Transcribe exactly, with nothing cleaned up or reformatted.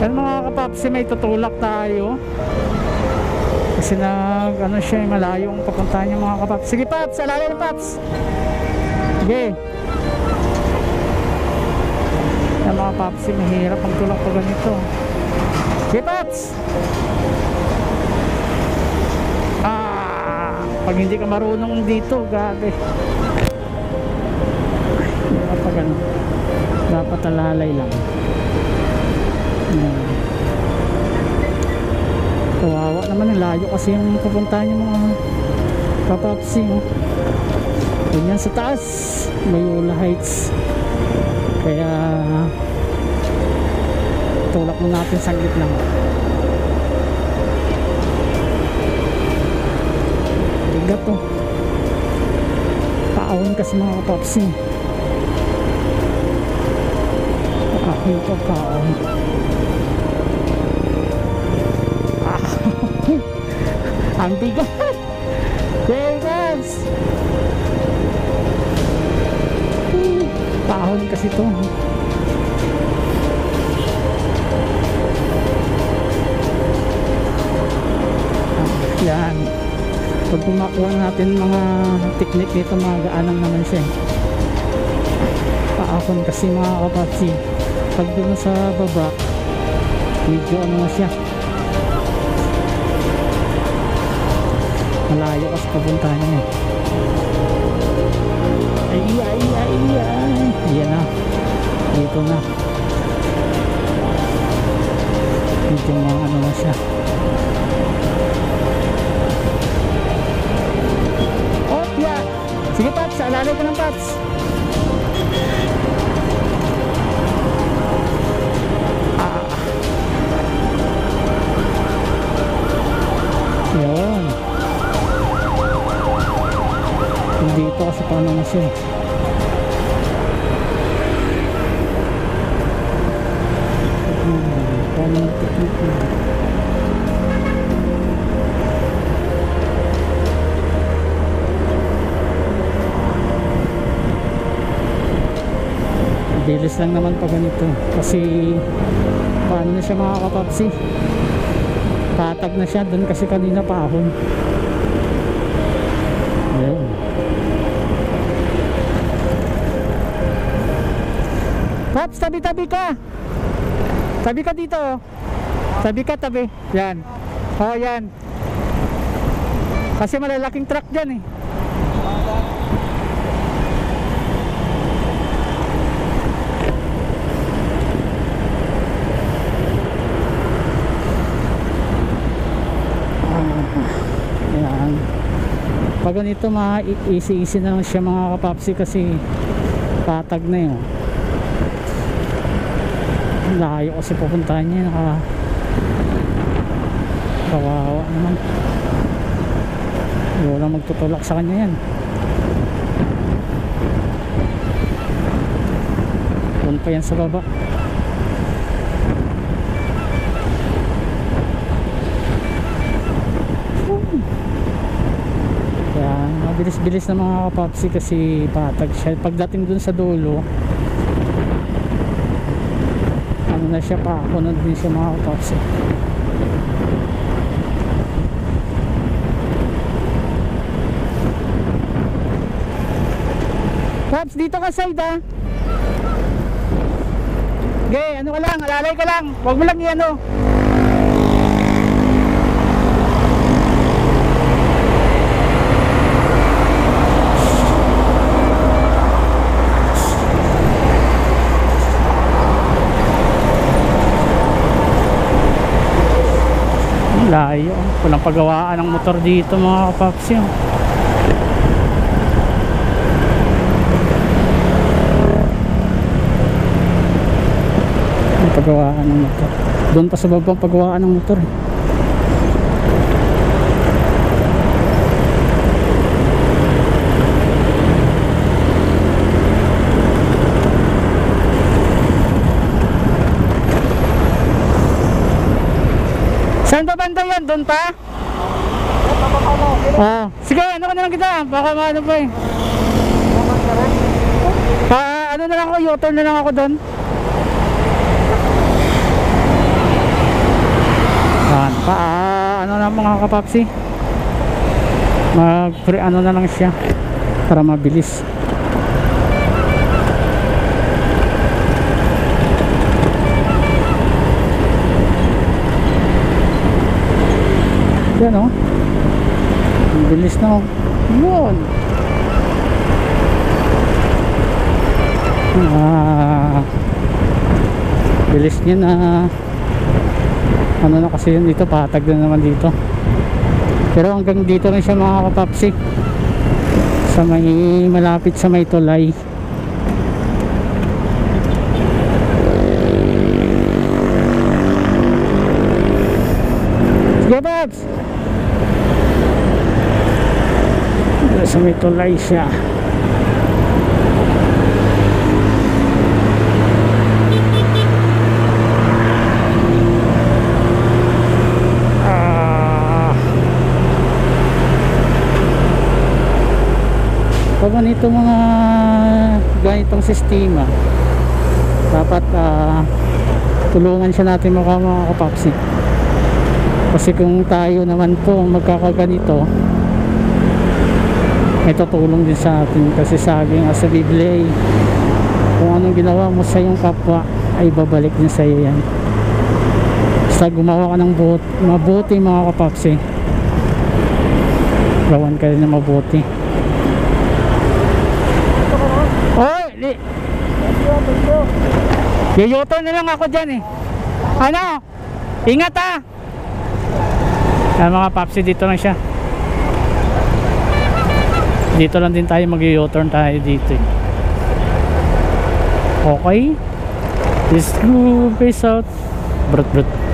Yan mga kapapsi, may tutulak tayo. Kasi nag ano siya, malayo ang papuntahan niya mga kapapsi. Sige Paps, alala na Paps. Sige. Yan mga papsi, mahirap ang tulak pa ganito. Sige Paps. Ah, pag hindi ka marunong dito, gabi. Hirap pa ganun. Dapat alalay lang. Hmm. Kawawa naman, layo kasi yung pupuntahan yung mga kapapsi. Ganyan sa taas, Loyola Heights. Kaya tulak mo natin saglit lang. Bigat to. Paawon kasi mga kapapsi. Paawon to, paawon. Ang bigat. Okay guys, paahon kasi to. Yan, pag kumakuha natin mga technique nito, mga gaanang naman siya. Paahon kasi mga kapatsi. Pag doon sa baba, medyo ano siya, malayo kasi papuntahan niya. Ay ay ay ay, ayan na, dito na, medyo mga ano na siya. Oh yeah, sige Paps, alalay ka ng Paps. Ah, yun. Dito kasi paano na siya. Paano na technique na. Bilis lang naman pa ganito. Kasi paano na siya mga kapapsi, tatag na siya. Doon kasi kanina paahon. Ayan. Paps, tabi-tabi ka. Tabi ka dito. Tabi ka, tabi. Yan. Oh, yan. Kasi malalaking truck dyan eh. Yan. Pag ganito, ma-easy-easy na lang siya mga kapapsi kasi patag na yun. Layo kasi pupuntahan niya, naka kawawa naman. Walang magtutulak sa kanya yan. Doon pa yan sa baba. Yan, mabilis-bilis na mga kapapsi kasi patag siya. Pagdating dun sa dulo, na siya, pa ako na din siya mga kapapsi. Paps, dito ka side ah. Okay, ano ka lang, alalay ka lang, huwag mo lang i-ano. Layo, walang paggawaan ng motor dito mga kapapsi. Walang paggawaan ng motor. Doon pa sa babang paggawaan ng motor eh. Saan ba banda yan? Doon pa? Ah, sige, ano ka na lang kita. Baka maano pa eh. Pa, ano na lang ako, U-turn na lang ako doon. pa ano na mga kapapsi, mag pre ano na lang siya para mabilis. Yan o, ang bilis na o. Yun, ah, bilis niya na. Ano na kasi yun dito, patag na naman dito, pero hanggang dito rin siya mga kapapsi, sa may malapit sa may tulay. Sige Babs, sa may tulay siya. Pag ganito mga ganitong sistema, dapat uh, tulungan siya natin mga, mga kapapsi, kasi kung tayo naman po magkakaganito, may tutulong din sa atin, kasi sabi nga sa Biblia, kung anong ginawa mo sa iyong kapwa ay babalik din sa iyo yan. Basta gumawa ka ng buti, mabuti mga kapapsi, gawan ka rin na mabuti. Oy, li. Yuyoto na lang ako dyan eh. Ano? Ingat ha. Ayan mga papsi, dito lang siya. Dito lang din tayo, mag-u-turn tayo dito eh. Okay. Let's go, peace out. Brut brut.